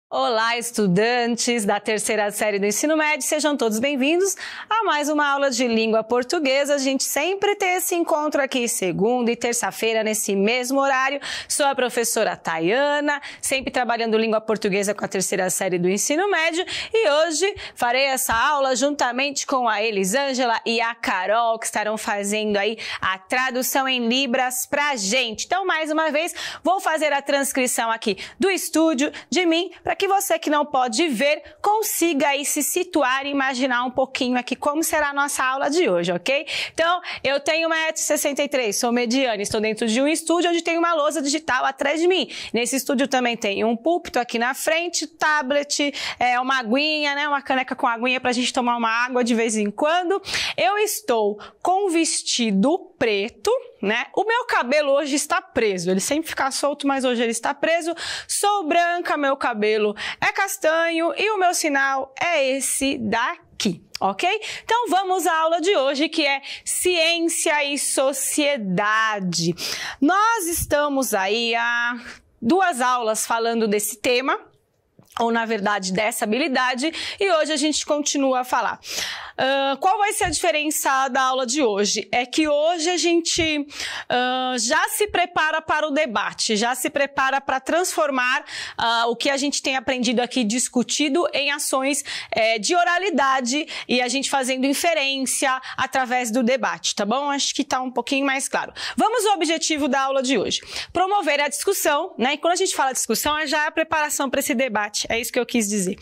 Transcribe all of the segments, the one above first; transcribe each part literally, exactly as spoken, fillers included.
Olá, estudantes da terceira série do ensino médio, sejam todos bem-vindos a mais uma aula de língua portuguesa. A gente sempre tem esse encontro aqui segunda e terça-feira nesse mesmo horário. Sou a professora Tayana, sempre trabalhando língua portuguesa com a terceira série do ensino médio, e hoje farei essa aula juntamente com a Elisângela e a Carol, que estarão fazendo aí a tradução em Libras pra gente. Então, mais uma vez, vou fazer a transcrição aqui do estúdio de mim, para que você que não pode ver consiga aí se situar e imaginar um pouquinho aqui como será a nossa aula de hoje, ok? Então, eu tenho um metro e sessenta e três, sou mediana, estou dentro de um estúdio onde tem uma lousa digital atrás de mim. Nesse estúdio também tem um púlpito aqui na frente, tablet, é, uma aguinha, né? Uma caneca com aguinha para a gente tomar uma água de vez em quando. Eu estou com um vestido preto, né? O meu cabelo hoje está preso, ele sempre fica solto, mas hoje ele está preso. Sou branca, meu cabelo é castanho e o meu sinal é esse daqui, ok? Então vamos à aula de hoje, que é Ciência e Sociedade. Nós estamos aí há duas aulas falando desse tema, ou na verdade dessa habilidade, e hoje a gente continua a falar. Uh, qual vai ser a diferença da aula de hoje? É que hoje a gente uh, já se prepara para o debate, já se prepara para transformar uh, o que a gente tem aprendido aqui, discutido, em ações eh, de oralidade, e a gente fazendo inferência através do debate, tá bom? Acho que tá um pouquinho mais claro. Vamos ao objetivo da aula de hoje. Promover a discussão, né? E quando a gente fala discussão, é já a preparação para esse debate, é isso que eu quis dizer.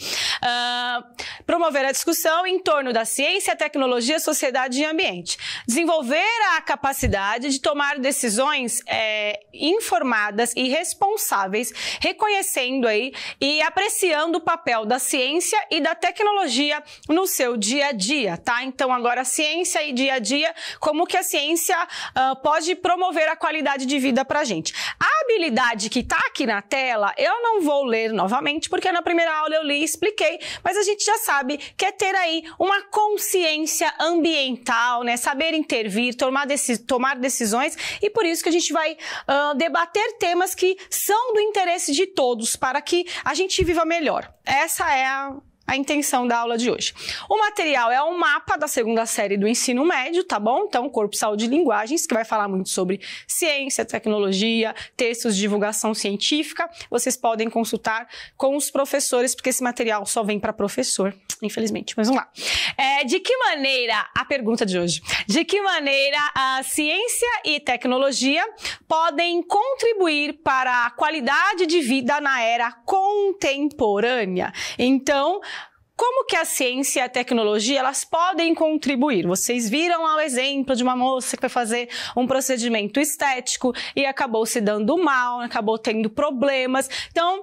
Uh, promover a discussão em torno da ciência, Ciência, tecnologia, sociedade e ambiente. Desenvolver a capacidade de tomar decisões é, informadas e responsáveis, reconhecendo aí e apreciando o papel da ciência e da tecnologia no seu dia a dia, tá? Então, agora, ciência e dia a dia, como que a ciência uh, pode promover a qualidade de vida pra gente. A habilidade que tá aqui na tela, eu não vou ler novamente, porque na primeira aula eu li e expliquei, mas a gente já sabe que é ter aí uma consciência ambiental, né? Saber intervir, tomar, decis tomar decisões, e por isso que a gente vai uh, debater temas que são do interesse de todos, para que a gente viva melhor. Essa é a a intenção da aula de hoje. O material é um mapa da segunda série do ensino médio, tá bom? Então, Corpo, Saúde e Linguagens, que vai falar muito sobre ciência, tecnologia, textos de divulgação científica. Vocês podem consultar com os professores, porque esse material só vem para professor, infelizmente. Mas vamos lá. É, de que maneira, a pergunta de hoje, de que maneira a ciência e tecnologia podem contribuir para a qualidade de vida na era contemporânea? Então, como que a ciência e a tecnologia, elas podem contribuir? Vocês viram lá o exemplo de uma moça que foi fazer um procedimento estético e acabou se dando mal, acabou tendo problemas. Então,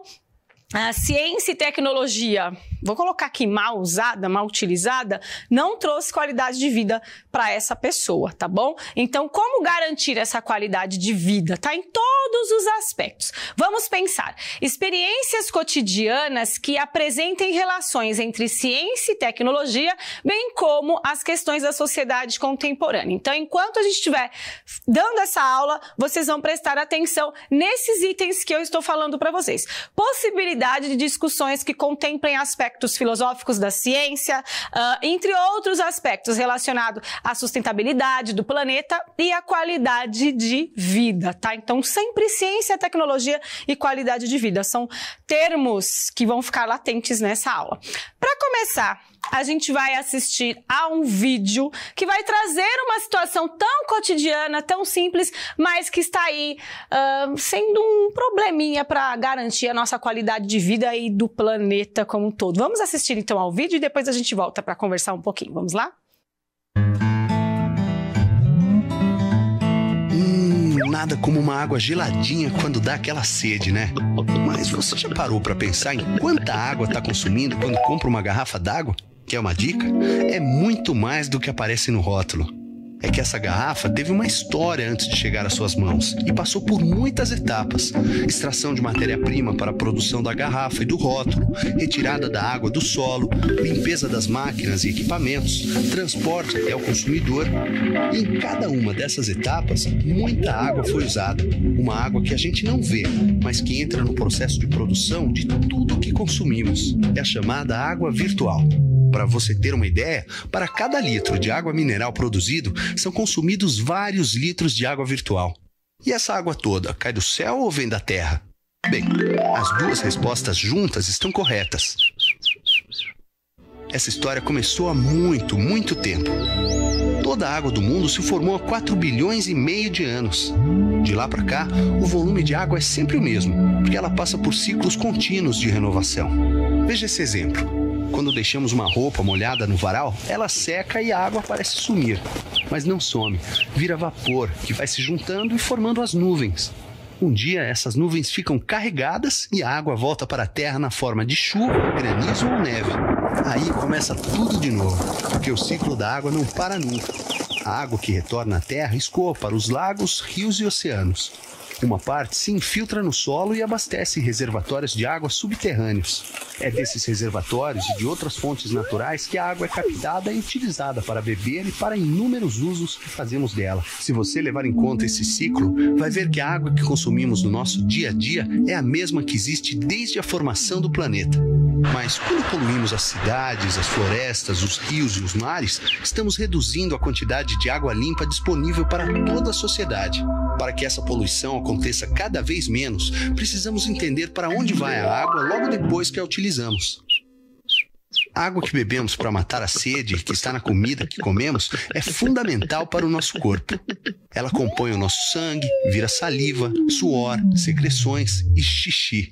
a ciência e tecnologia, vou colocar aqui mal usada, mal utilizada, não trouxe qualidade de vida para essa pessoa, tá bom? Então, como garantir essa qualidade de vida? Tá em todos os aspectos. Vamos pensar. Experiências cotidianas que apresentem relações entre ciência e tecnologia, bem como as questões da sociedade contemporânea. Então, enquanto a gente estiver dando essa aula, vocês vão prestar atenção nesses itens que eu estou falando para vocês. Possibilidade de discussões que contemplem aspectos filosóficos da ciência, uh, entre outros aspectos relacionados à sustentabilidade do planeta e à qualidade de vida, tá? Então, sempre ciência, tecnologia e qualidade de vida são termos que vão ficar latentes nessa aula. Para começar, a gente vai assistir a um vídeo que vai trazer uma situação tão cotidiana, tão simples, mas que está aí uh, sendo um probleminha para garantir a nossa qualidade de vida e do planeta como um todo. Vamos assistir então ao vídeo e depois a gente volta para conversar um pouquinho. Vamos lá? Hum, nada como uma água geladinha quando dá aquela sede, né? Mas você já parou para pensar em quanta água está consumindo quando compra uma garrafa d'água? Quer uma dica? É muito mais do que aparece no rótulo. é que essa garrafa teve uma história antes de chegar às suas mãos e passou por muitas etapas. Extração de matéria-prima para a produção da garrafa e do rótulo, retirada da água do solo, limpeza das máquinas e equipamentos, transporte até o consumidor. E em cada uma dessas etapas, muita água foi usada. Uma água que a gente não vê, mas que entra no processo de produção de tudo que consumimos. É a chamada água virtual. Para você ter uma ideia, para cada litro de água mineral produzido, são consumidos vários litros de água virtual. E essa água toda cai do céu ou vem da terra? Bem, as duas respostas juntas estão corretas. Essa história começou há muito, muito tempo. Toda a água do mundo se formou há quatro bilhões e meio de anos. De lá para cá, o volume de água é sempre o mesmo, porque ela passa por ciclos contínuos de renovação. Veja esse exemplo. Quando deixamos uma roupa molhada no varal, ela seca e a água parece sumir. Mas não some, vira vapor, que vai se juntando e formando as nuvens. Um dia, essas nuvens ficam carregadas e a água volta para a terra na forma de chuva, granizo ou neve. Aí começa tudo de novo, porque o ciclo da água não para nunca. A água que retorna à terra escoa para os lagos, rios e oceanos. Uma parte se infiltra no solo e abastece reservatórios de água subterrâneos. É desses reservatórios e de outras fontes naturais que a água é captada e utilizada para beber e para inúmeros usos que fazemos dela. Se você levar em conta esse ciclo, vai ver que a água que consumimos no nosso dia a dia é a mesma que existe desde a formação do planeta. Mas quando poluímos as cidades, as florestas, os rios e os mares, estamos reduzindo a quantidade de água limpa disponível para toda a sociedade. Para que essa poluição aconteça cada vez menos, precisamos entender para onde vai a água logo depois que a utilizamos. A água que bebemos para matar a sede, que está na comida que comemos, é fundamental para o nosso corpo. Ela compõe o nosso sangue, vira saliva, suor, secreções e xixi.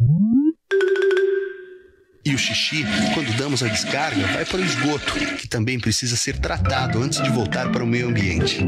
E o xixi, quando damos a descarga, vai para o esgoto, que também precisa ser tratado antes de voltar para o meio ambiente.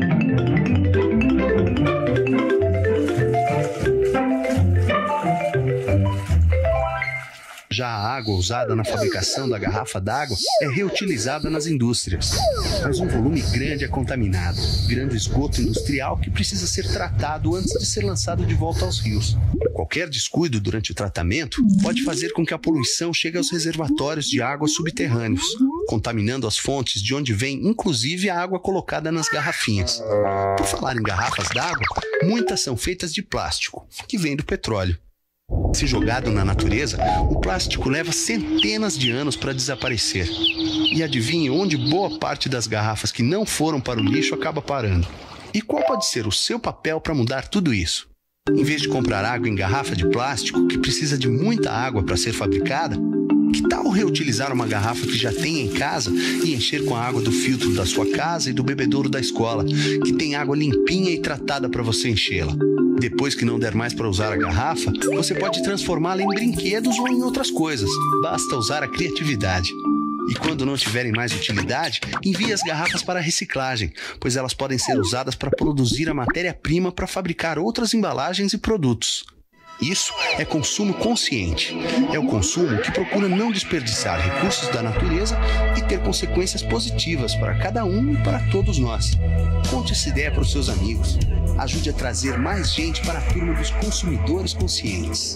Já a água usada na fabricação da garrafa d'água é reutilizada nas indústrias. Mas um volume grande é contaminado, virando esgoto industrial que precisa ser tratado antes de ser lançado de volta aos rios. Qualquer descuido durante o tratamento pode fazer com que a poluição chegue aos reservatórios de água subterrâneos, contaminando as fontes de onde vem inclusive a água colocada nas garrafinhas. Por falar em garrafas d'água, muitas são feitas de plástico, que vem do petróleo. Se jogado na natureza, o plástico leva centenas de anos para desaparecer. E adivinhe onde boa parte das garrafas que não foram para o lixo acaba parando. E qual pode ser o seu papel para mudar tudo isso? Em vez de comprar água em garrafa de plástico, que precisa de muita água para ser fabricada, que tal reutilizar uma garrafa que já tem em casa e encher com a água do filtro da sua casa e do bebedouro da escola, que tem água limpinha e tratada para você enchê-la? Depois que não der mais para usar a garrafa, você pode transformá-la em brinquedos ou em outras coisas. Basta usar a criatividade. E quando não tiverem mais utilidade, envie as garrafas para a reciclagem, pois elas podem ser usadas para produzir a matéria-prima para fabricar outras embalagens e produtos. Isso é consumo consciente. É o consumo que procura não desperdiçar recursos da natureza e ter consequências positivas para cada um e para todos nós. Conte essa ideia para os seus amigos. Ajude a trazer mais gente para a turma dos consumidores conscientes.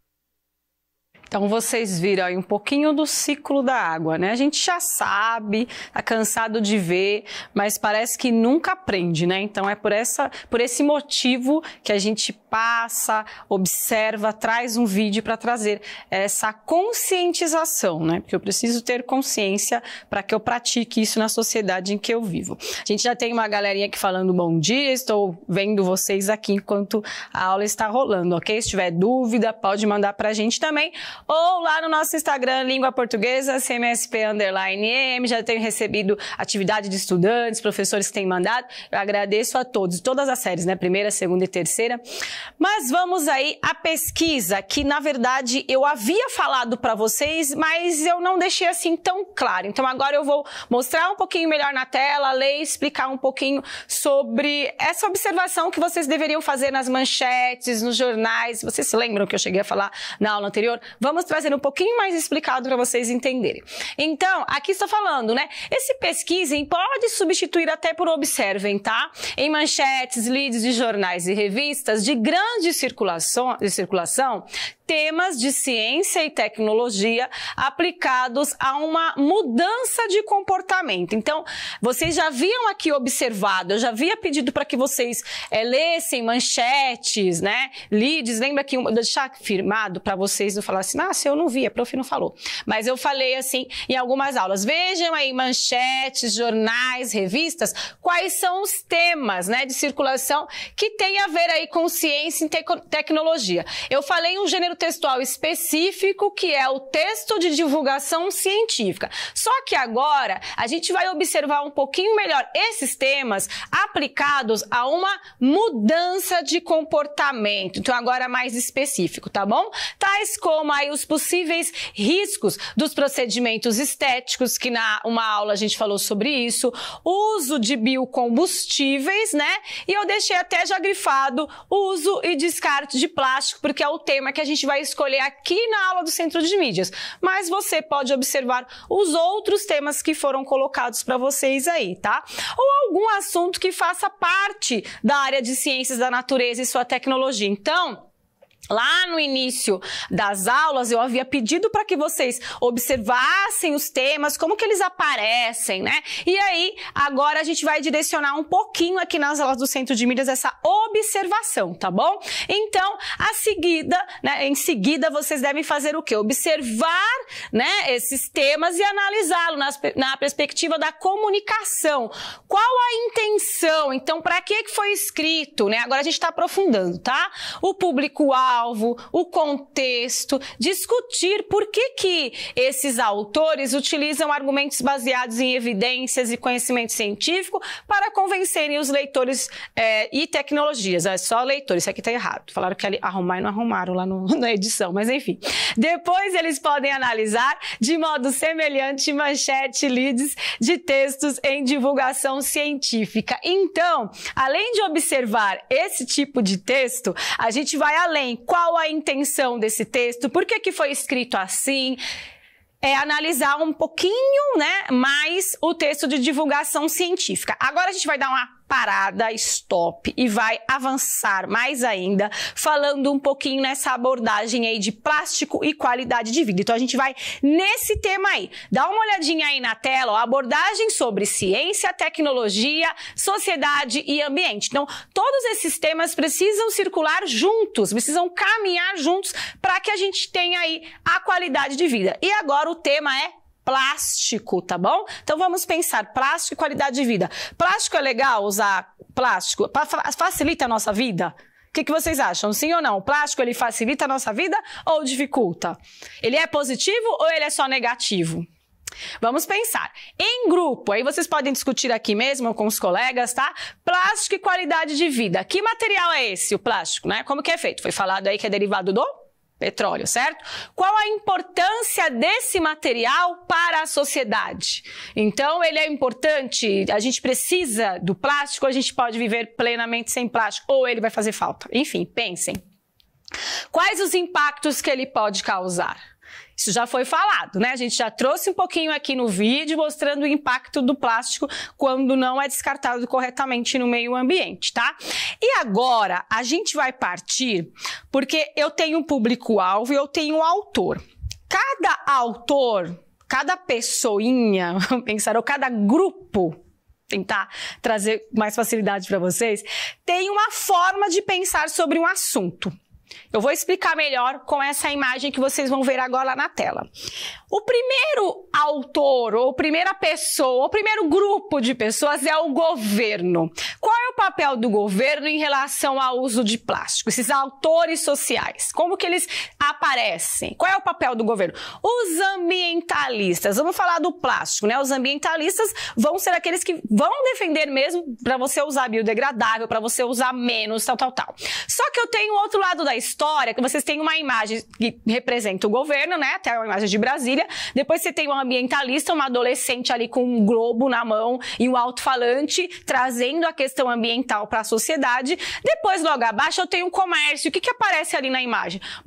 Então, vocês viram aí um pouquinho do ciclo da água, né? A gente já sabe, tá cansado de ver, mas parece que nunca aprende, né? Então, é por, essa, por esse motivo que a gente passa, observa, traz um vídeo para trazer essa conscientização, né? Porque eu preciso ter consciência para que eu pratique isso na sociedade em que eu vivo. A gente já tem uma galerinha aqui falando bom dia, estou vendo vocês aqui enquanto a aula está rolando, ok? Se tiver dúvida, pode mandar para a gente também. Ou lá no nosso Instagram, Língua Portuguesa, C M S P underline M, já tenho recebido atividade de estudantes, professores que têm mandado. Eu agradeço a todos, todas as séries, né? Primeira, segunda e terceira. Mas vamos aí à pesquisa, que na verdade eu havia falado para vocês, mas eu não deixei assim tão claro. Então agora eu vou mostrar um pouquinho melhor na tela, ler e explicar um pouquinho sobre essa observação que vocês deveriam fazer nas manchetes, nos jornais. Vocês se lembram que eu cheguei a falar na aula anterior? Vamos Vamos trazer um pouquinho mais explicado para vocês entenderem. Então, aqui está falando, né? Esse pesquisem pode substituir até por observem, tá? Em manchetes, leads de jornais e revistas de grande circulação, de circulação, temas de ciência e tecnologia aplicados a uma mudança de comportamento. Então, vocês já haviam aqui observado, eu já havia pedido para que vocês é, lessem manchetes, né, leads, lembra que, eu deixar firmado para vocês não falar assim, ah, se eu não vi, a prof não falou. Mas eu falei assim em algumas aulas, vejam aí manchetes, jornais, revistas, quais são os temas, né, de circulação que tem a ver aí com ciência e te tecnologia. Eu falei um gênero textual específico, que é o texto de divulgação científica. Só que agora a gente vai observar um pouquinho melhor esses temas aplicados a uma mudança de comportamento. Então agora mais específico, tá bom? Tais como aí os possíveis riscos dos procedimentos estéticos, que na uma aula a gente falou sobre isso, uso de biocombustíveis, né? E eu deixei até já grifado uso e descarte de plástico, porque é o tema que a gente vai escolher aqui na aula do Centro de Mídias. Mas você pode observar os outros temas que foram colocados para vocês aí, tá? Ou algum assunto que faça parte da área de ciências da natureza e sua tecnologia. Então, lá no início das aulas, eu havia pedido para que vocês observassem os temas, como que eles aparecem, né? E aí, agora a gente vai direcionar um pouquinho aqui nas aulas do Centro de Mídias essa observação, tá bom? Então, a seguida, né, em seguida, vocês devem fazer o quê? Observar, né, esses temas e analisá-los na, na perspectiva da comunicação. Qual a intenção? Então, para que que foi escrito, né? Agora a gente está aprofundando, tá? O público-alvo, alvo, o contexto, discutir por que que esses autores utilizam argumentos baseados em evidências e conhecimento científico para convencerem os leitores é, e tecnologias. É só leitores, isso aqui está errado. Falaram que arrumar e não arrumaram lá no, na edição, mas enfim. Depois eles podem analisar de modo semelhante manchete, leads de textos em divulgação científica. Então, além de observar esse tipo de texto, a gente vai além. Qual a intenção desse texto? Por que que foi escrito assim? É analisar um pouquinho, né, mais o texto de divulgação científica. Agora a gente vai dar uma parada, stop, e vai avançar mais ainda, falando um pouquinho nessa abordagem aí de plástico e qualidade de vida. Então a gente vai nesse tema aí. Dá uma olhadinha aí na tela, ó, abordagem sobre ciência, tecnologia, sociedade e ambiente. Então todos esses temas precisam circular juntos, precisam caminhar juntos para que a gente tenha aí a qualidade de vida. E agora o tema é plástico, tá bom? Então vamos pensar plástico e qualidade de vida. Plástico é legal usar plástico? Facilita a nossa vida? O que que vocês acham? Sim ou não? O plástico ele facilita a nossa vida ou dificulta? Ele é positivo ou ele é só negativo? Vamos pensar. Em grupo, aí vocês podem discutir aqui mesmo com os colegas, tá? Plástico e qualidade de vida. Que material é esse, o plástico, né? Como que é feito? Foi falado aí que é derivado do petróleo, certo? Qual a importância desse material para a sociedade? Então, ele é importante, a gente precisa do plástico, a gente pode viver plenamente sem plástico, ou ele vai fazer falta. Enfim, pensem. Quais os impactos que ele pode causar? Isso já foi falado, né? A gente já trouxe um pouquinho aqui no vídeo mostrando o impacto do plástico quando não é descartado corretamente no meio ambiente, tá? E agora a gente vai partir, porque eu tenho um público-alvo e eu tenho um autor. Cada autor, cada pessoinha, vamos pensar, ou cada grupo, tentar trazer mais facilidade para vocês, tem uma forma de pensar sobre um assunto. Eu vou explicar melhor com essa imagem que vocês vão ver agora na tela. O primeiro autor, ou primeira pessoa, ou primeiro grupo de pessoas é o governo. Qual é o papel do governo em relação ao uso de plástico? Esses autores sociais, como que eles aparecem? Qual é o papel do governo? Os ambientalistas, vamos falar do plástico, né? Os ambientalistas vão ser aqueles que vão defender mesmo para você usar biodegradável, para você usar menos, tal, tal, tal. Só que eu tenho outro lado da história, que vocês têm uma imagem que representa o governo, né? Até uma imagem de Brasília. Depois você tem um ambientalista, uma adolescente ali com um globo na mão e um alto-falante trazendo a questão ambiental para a sociedade. Depois, logo abaixo, eu tenho um comércio. O que que aparece ali na imagem? Um monte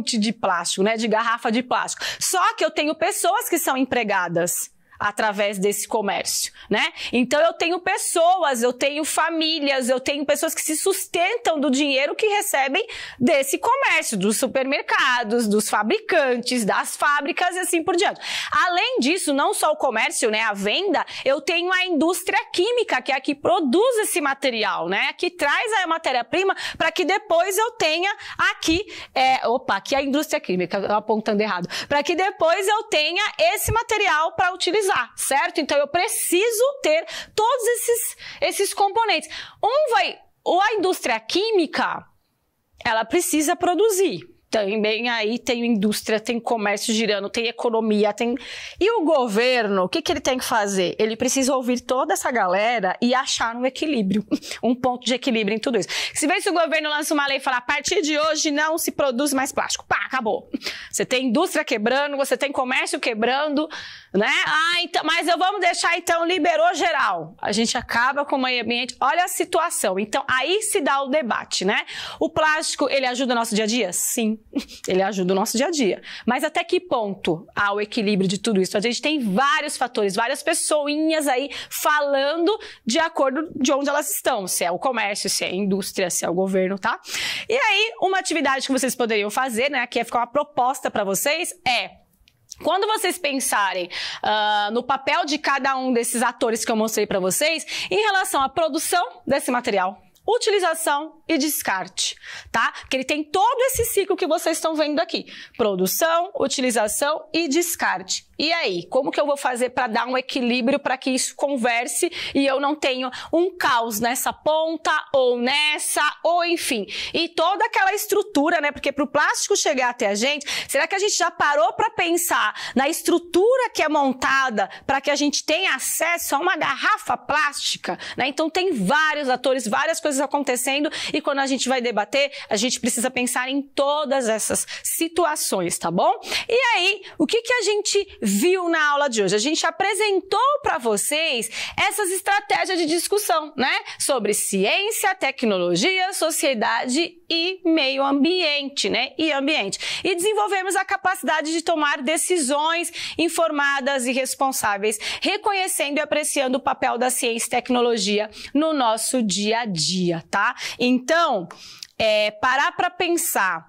monte de plástico, né, de garrafa de plástico. Só que eu tenho pessoas que são empregadas através desse comércio, né? Então eu tenho pessoas, eu tenho famílias, eu tenho pessoas que se sustentam do dinheiro que recebem desse comércio, dos supermercados, dos fabricantes, das fábricas e assim por diante. Além disso, não só o comércio, né, a venda, eu tenho a indústria química, que é a que produz esse material, né, que traz a matéria-prima para que depois eu tenha aqui, é, opa, aqui é a indústria química, apontando errado, para que depois eu tenha esse material para utilizar. Certo? Então eu preciso ter todos esses, esses componentes. Um vai, ou a indústria química, ela precisa produzir. Também aí tem indústria, tem comércio girando, tem economia, tem... E o governo, o que, que ele tem que fazer? Ele precisa ouvir toda essa galera e achar um equilíbrio, um ponto de equilíbrio em tudo isso. Se vê se o governo lança uma lei e fala, a partir de hoje não se produz mais plástico. Pá, acabou. Você tem indústria quebrando, você tem comércio quebrando, né? Ah, então, mas eu vamos deixar então, liberou geral. A gente acaba com o meio ambiente. Olha a situação. Então, aí se dá o debate, né? O plástico, ele ajuda o nosso dia a dia? Sim. Ele ajuda o nosso dia a dia. Mas até que ponto há o equilíbrio de tudo isso? A gente tem vários fatores, várias pessoinhas aí falando de acordo de onde elas estão. Se é o comércio, se é a indústria, se é o governo, tá? E aí, uma atividade que vocês poderiam fazer, né, que é ficar uma proposta para vocês, é... Quando vocês pensarem uh, no papel de cada um desses atores que eu mostrei para vocês, em relação à produção desse material, utilização e descarte, tá? Porque ele tem todo esse ciclo que vocês estão vendo aqui. Produção, utilização e descarte. E aí, como que eu vou fazer para dar um equilíbrio para que isso converse e eu não tenha um caos nessa ponta ou nessa, ou enfim. E toda aquela estrutura, né? Porque para o plástico chegar até a gente, será que a gente já parou para pensar na estrutura que é montada para que a gente tenha acesso a uma garrafa plástica, né? Então tem vários atores, várias coisas acontecendo e quando a gente vai debater, a gente precisa pensar em todas essas situações, tá bom? E aí, o que que a gente viu na aula de hoje? A gente apresentou para vocês essas estratégias de discussão, né? Sobre ciência, tecnologia, sociedade e meio ambiente, né? E ambiente. E desenvolvemos a capacidade de tomar decisões informadas e responsáveis, reconhecendo e apreciando o papel da ciência e tecnologia no nosso dia a dia, tá? Então, é, parar para pensar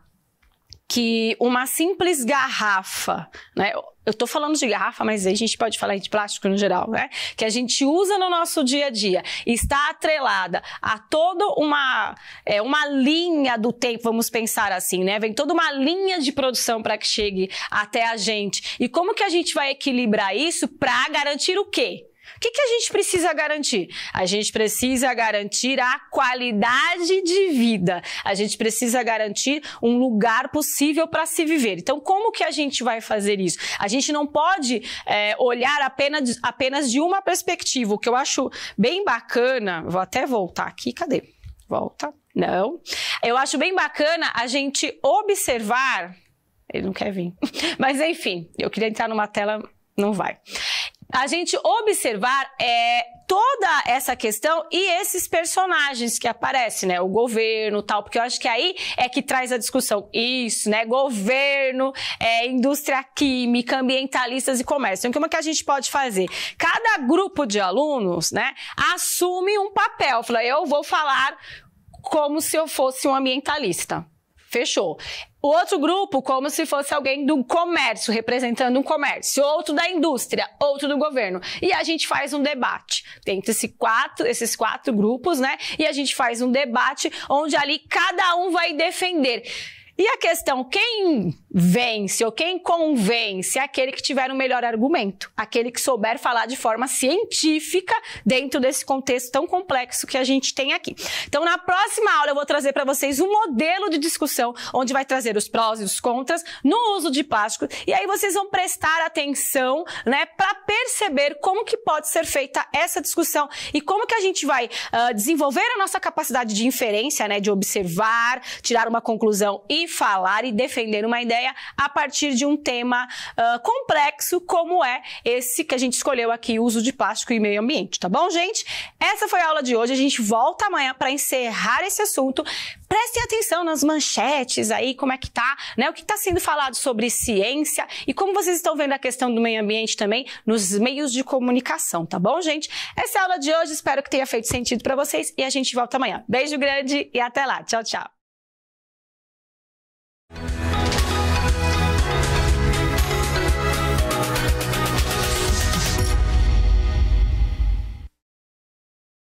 que uma simples garrafa, né? Eu tô falando de garrafa, mas aí a gente pode falar de plástico no geral, né? Que a gente usa no nosso dia a dia, está atrelada a toda uma, é, uma linha do tempo, vamos pensar assim, né? Vem toda uma linha de produção para que chegue até a gente. E como que a gente vai equilibrar isso para garantir o quê? O que que a gente precisa garantir? A gente precisa garantir a qualidade de vida. A gente precisa garantir um lugar possível para se viver. Então, como que a gente vai fazer isso? A gente não pode é, olhar apenas, apenas de uma perspectiva. O que eu acho bem bacana... Vou até voltar aqui. Cadê? Volta. Não. Eu acho bem bacana a gente observar... Ele não quer vir. Mas, enfim, eu queria entrar numa tela... Não vai. A gente observar é, toda essa questão e esses personagens que aparecem, né? O governo e tal, porque eu acho que aí é que traz a discussão. Isso, né? Governo, é, indústria química, ambientalistas e comércio. Então, como é que a gente pode fazer? Cada grupo de alunos, né, assume um papel. Fala, eu vou falar como se eu fosse um ambientalista. Fechou. O outro grupo, como se fosse alguém do comércio, representando um comércio. Outro da indústria, outro do governo. E a gente faz um debate. Dentre esse quatro, esses quatro grupos, né? E a gente faz um debate onde ali cada um vai defender. E a questão, quem vence ou quem convence é aquele que tiver o melhor argumento, aquele que souber falar de forma científica dentro desse contexto tão complexo que a gente tem aqui. Então, na próxima aula eu vou trazer para vocês um modelo de discussão onde vai trazer os prós e os contras no uso de plástico e aí vocês vão prestar atenção, né, para perceber como que pode ser feita essa discussão e como que a gente vai uh, desenvolver a nossa capacidade de inferência, né, de observar, tirar uma conclusão e falar e defender uma ideia a partir de um tema uh, complexo como é esse que a gente escolheu aqui, o uso de plástico e meio ambiente, tá bom, gente? Essa foi a aula de hoje, a gente volta amanhã para encerrar esse assunto. Prestem atenção nas manchetes aí, como é que tá, né? O que está sendo falado sobre ciência e como vocês estão vendo a questão do meio ambiente também nos meios de comunicação, tá bom, gente? Essa é a aula de hoje, espero que tenha feito sentido para vocês e a gente volta amanhã. Beijo grande e até lá. Tchau, tchau.